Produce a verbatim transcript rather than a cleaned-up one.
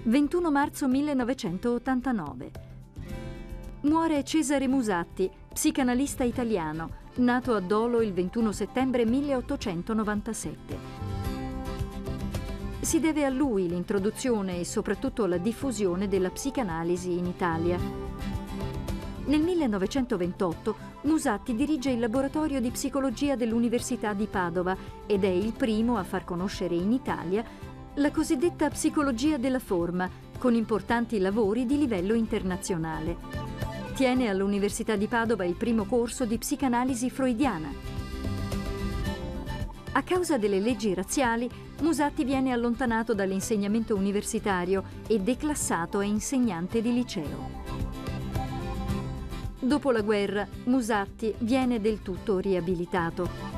ventuno marzo millenovecentottantanove. Muore Cesare Musatti, psicanalista italiano, nato a Dolo il ventuno settembre milleottocentonovantasette. Si deve a lui l'introduzione e soprattutto la diffusione della psicanalisi in Italia. Nel millenovecentoventotto Musatti dirige il laboratorio di psicologia dell'Università di Padova ed è il primo a far conoscere in Italia la cosiddetta psicologia della forma, con importanti lavori di livello internazionale. Tiene all'Università di Padova il primo corso di psicanalisi freudiana. A causa delle leggi razziali, Musatti viene allontanato dall'insegnamento universitario e declassato a insegnante di liceo. Dopo la guerra, Musatti viene del tutto riabilitato.